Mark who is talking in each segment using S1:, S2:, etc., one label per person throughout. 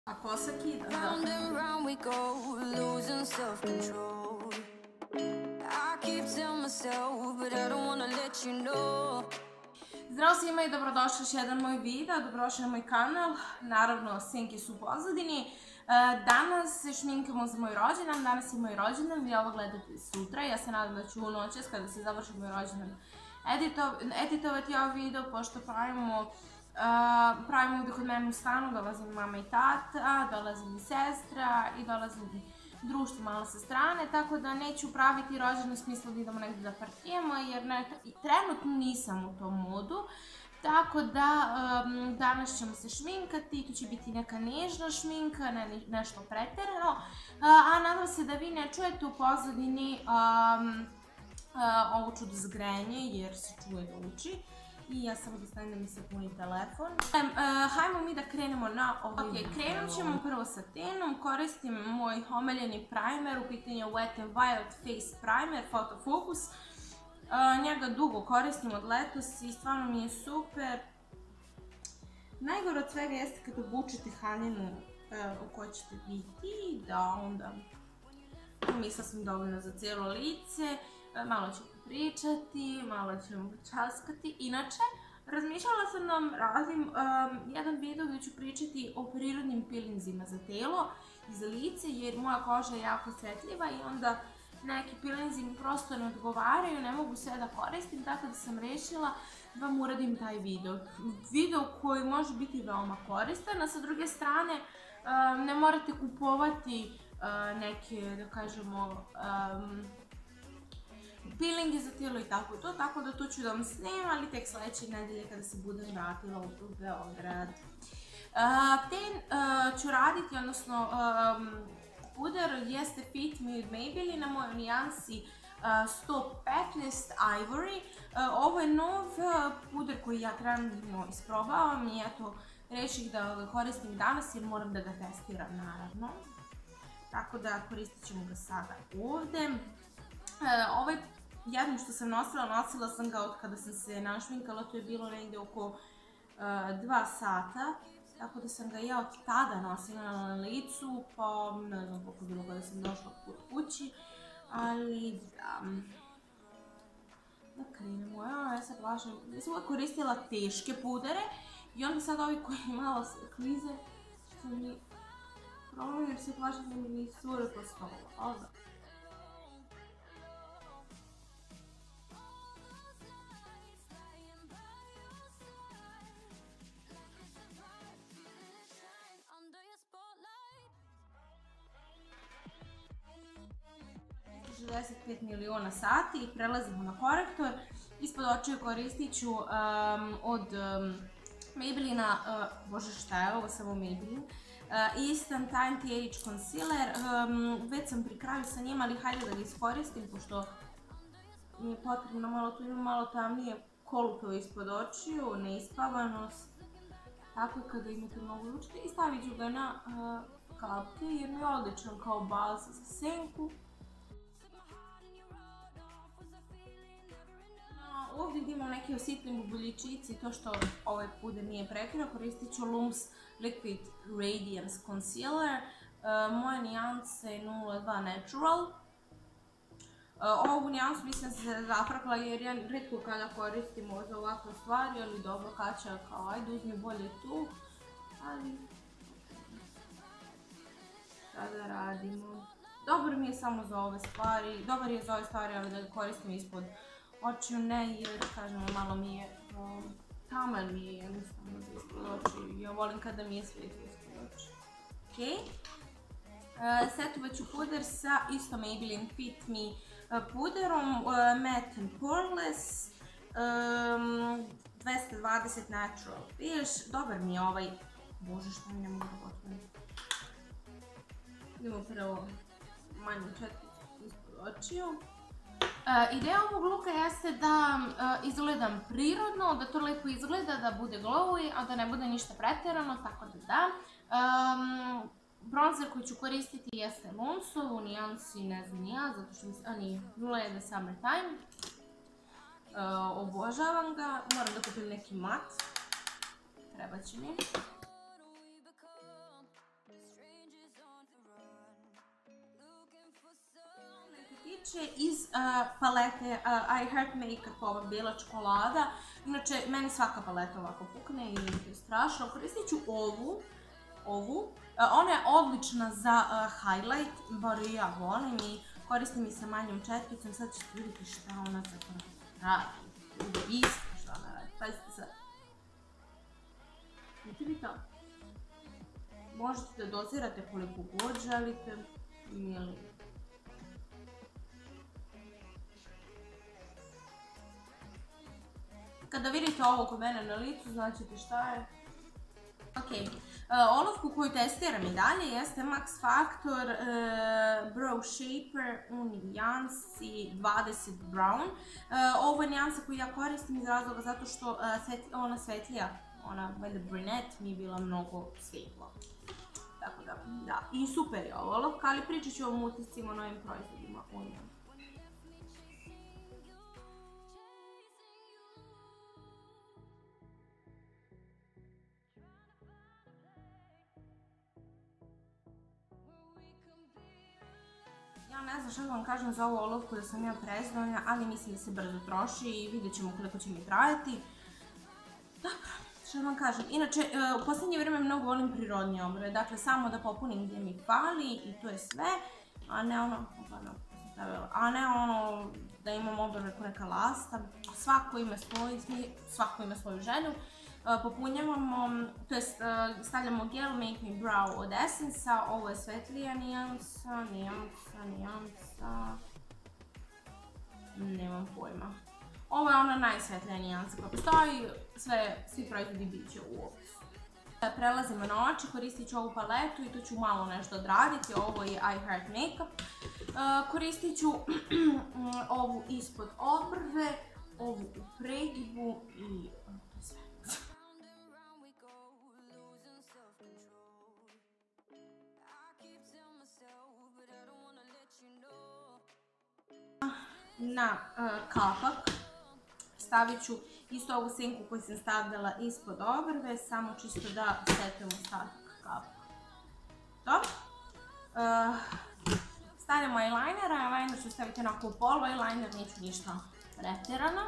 S1: A kosa kida, da.
S2: Round and round we go, losing self-control. I keep telling myself, but I don't wanna let you know.
S1: Zdravo svima i dobrodošli još jedan moj video, dobrodošli na moj kanal, naravno senke su u pozadini. Danas se šminkamo za moj rođendan, danas je moj rođendan, vi ovo gledate sutra, ja se nadam da ću u noćas kada se završi moj rođendan editovati ovaj video, pošto pravimo ovdje kod mene u stanu, dolazi mi mama i tata, dolazi mi sestra i dolazi mi društvo malo sa strane, tako da neću praviti rođendan u smislu da idemo negdje da partijemo, jer trenutno nisam u tom modu. Tako da danas ćemo se šminkati, to će biti neka nežna šminka, ne nešto pretjerano, a nadam se da vi ne čujete u pozadini ovo čudo zgrenje jer se čuje da uči. I ja samo da stavim da mi se puni telefon. Hajmo mi da krenemo na ovaj video. Krenut ćemo prvo sa tenom, koristim moj omiljeni primer, u pitanju je Wet n Wild Face Primer, Photo Focus. Njega dugo koristim od letos i stvarno mi je super. Najgore od svega jeste kad obučete haljinu u kojoj ćete biti, da onda mi sasvim dovoljno za cijelo lice. Malo ću pričati, malo ćemo časkati. Inače, razmišljala sam da radim jedan video gdje ću pričati o prirodnim peelingzima za telo i za lice, jer moja koža je jako osjetljiva i onda neki peelingzi mi prosto ne odgovaraju, ne mogu sve da koristim, tako da sam rešila da vam uradim taj video. Video koji može biti veoma koristan, a sa druge strane ne morate kupovati neke, da kažemo, peelinge za tijelo i tako to, tako da to ću da vam snimam, ali tek sljedeće nedelje kada se budem vratila u Beograd. Ten ću raditi, odnosno puder jeste Fit Me od Maybelline na mojoj nijansi 115 Ivory. Ovo je nov puder koji ja trenutno isprobavam i eto, reših da ga koristim danas jer moram da ga testiram naravno. Tako da koristit ćemo ga sada ovdje. Ovaj jednom što sam nosila sam ga od kada sam se našminkala, to je bilo negdje oko 2 sata. Tako da sam ga ja od tada nosila na licu, pa ne znam koliko bilo kada sam došla kod kući. Ali da... Da krenemo, ja se plašam. Ja sam uvijek koristila teške pudere i onda sad ovi koji malo se klize, što mi problem jer se plašam da mi nisu cure po stolu, ali da. ...65 miliona sati i prelazimo na korektor. Ispod očiju koristit ću od Maybellina, bože šta je ovo, samo Maybelline, Instant Anti-Age Concealer. Već sam pri kraju sa njima, ali hajde da ga iskoristim, pošto mi je potrebno malo, tu ima malo tamnije kolupove ispod očiju, neispavanost. Tako kada imate mnogo učite i stavit ću ga na kapke jer mi je odličan kao baza za senku. Ovdje gdje imam neke osjetljive buljičice i to što ovaj puder nije prekrao, koristit ću Lums Liquid Radiance Concealer. Moja nijansa je 02 Natural. Ovu nijansu nisam se zafrakla jer ja retko kada koristim za ovakve stvari, ali dobro kaća kao ajde uzmi bolje tu. Ali... Šta da radimo? Dobar mi je samo za ove stvari, dobar je za ove stvari, ali da ga koristim ispod očiju ne, jer kažemo malo mi je taman mi je jednostavno za ispod očiju. Ja volim kada mi je svijetlo ispod očiju. Ok. Setovat ću puder sa isto Maybelline Fit Me puderom, Matte and Poreless, 220 Natural Beige. Dobar mi je ovaj, bože što mi ne mogu da otvorim. Idemo prvo manju četkicu ispod očiju. Ideja ovog luka jeste da izgledam prirodno, da to lepo izgleda, da bude glowy, a da ne bude ništa pretjerano, tako da da. Bronzer koji ću koristiti jeste Lumsov, u nijansi ne znam ja, zato što mi se, nije, 01 Summertime. Obožavam ga, moram da kupim neki mat, treba će mi. inače iz palete I Heart Makeup, ova bijela čokolada. Inače, meni svaka paleta ovako pukne i je strašno. Koristit ću ovu. Ona je odlična za highlight, bar i ja volim i koristim i sa manjom četkicom. Sad ćete vidjeti šta ona zapravo radi. Isto šta ona radi. Pazite sad. Vidite li to? Možete da dozirate koliko god želite. Kada vidite ovo kod mene na licu, značite šta je. Ok, olovku koju testiram i dalje jeste Max Factor Brow Shaper u nijansi 20 Brown. Ovo je nijansa koju ja koristim iz razloga zato što ona svetlija, ona brunette mi je bila mnogo svetla. Tako da, i super je ovo olovka, ali pričat ću vam utiscima o novim proizvodima u njom. Ja ne znam što da vam kažem za ovu olovku da sam ja prezgodna, ali mislim da se brzo troši i vidjet ćemo koliko će mi trajati. Dobro, što da vam kažem. Inače, u posljednje vrijeme mnogo volim prirodnije obrve, dakle samo da popunim gdje mi fali i to je sve, a ne ono, da imam obrve ko neka lasta. Svako ima svoju želju. Popunjavamo, to jest stavljamo gel Make Me Brow od Essence-a, ovo je svetlija nijansa, nemam pojma. Ovo je ona najsvetlija nijansa koja postoji, svi proizvodi bit će u opisu. Prelazimo na oči, koristit ću ovu paletu i tu ću malo nešto odraditi, ovo je I Heart Makeup. Koristit ću ovu ispod obrve, ovu u pregibbu i sve. Na kapak stavit ću isto ovu senku koju sam stavljala ispod obrve, samo čisto da setujem ostatak kapaka. Dobro. Stavljamo eyeliner, eyeliner ću staviti onako u polu, eyeliner neću ništa pretjerano.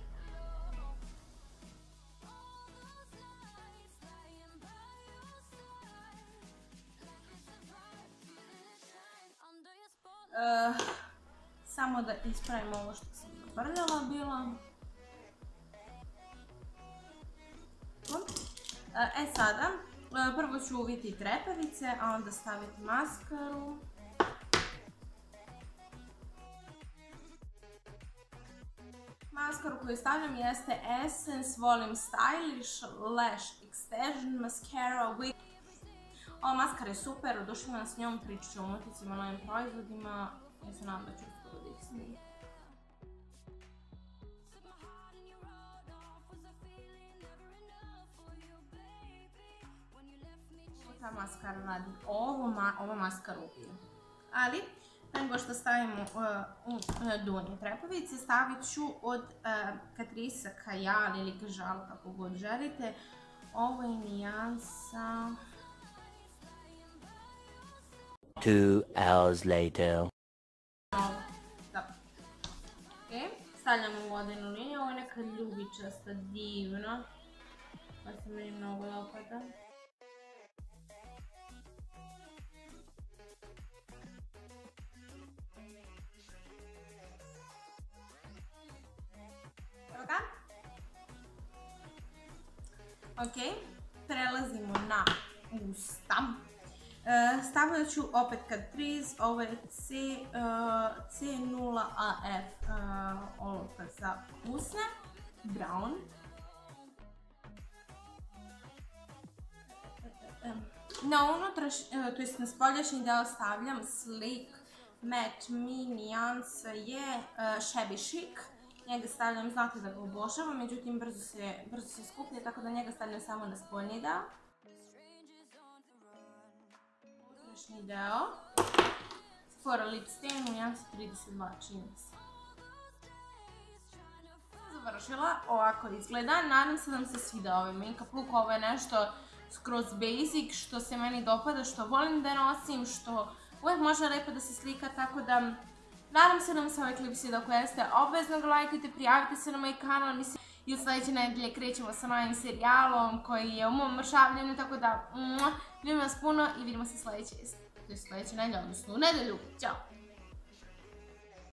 S1: Samo da ispravim ovo što sam naprljala bila. Sada, prvo ću uviti trepavice, a onda staviti maskaru. Maskaru koju stavljam jeste Essence Volume Stylish Lash Extension Mascara with... Ova maskara je super, oduševljena s njom, pričat ću o uticima novim proizvodima. Ja se nadam da ću uskoro da ih snimim. Ta maskara radi, ova maskara ubije. Ali, nego što stavimo u donje trepavice, stavit ću od Catrice Kajal ili Kajal, kako god želite. Ovo je nijansa...
S3: 2 hours later.
S1: Stavljamo u vodenu liniju, ovo je neka ljubičasta, divna. Pa se meni mnogo dopada. Evo ga. Ok, prelazimo na usta. Stavljat ću opet Catrice, ovo je C0AF olovka za usne, brown. Na unutrašnji, to jest na spoljašnji deo stavljam Sleek Matte Me nijansa je Shabby Chic. Njega stavljam, znate da ga obožavam, međutim brzo se skuplja, tako da njega stavljam samo na spoljni deo. Unutrašnji deo. Sephora Lip Stain u nijansi 32 čini se. Završila, ovako izgleda. Nadam se da vam se sviđa ovaj make-up look. Ovo je nešto skroz basic, što se meni dopada, što volim da nosim, što uvijek može lepo da se slika, tako da Nadam se da vam se ovaj klip svidao, ako jeste, obvezno ga lajkujte, prijavite se na moj kanal, mislim, i od sljedeće nedelje krećemo sa novim serijalom koji je u mom mršavljenju, tako da, ljubim vas puno i vidimo se sljedeće nedelje, odnosno u nedelju. Ćao!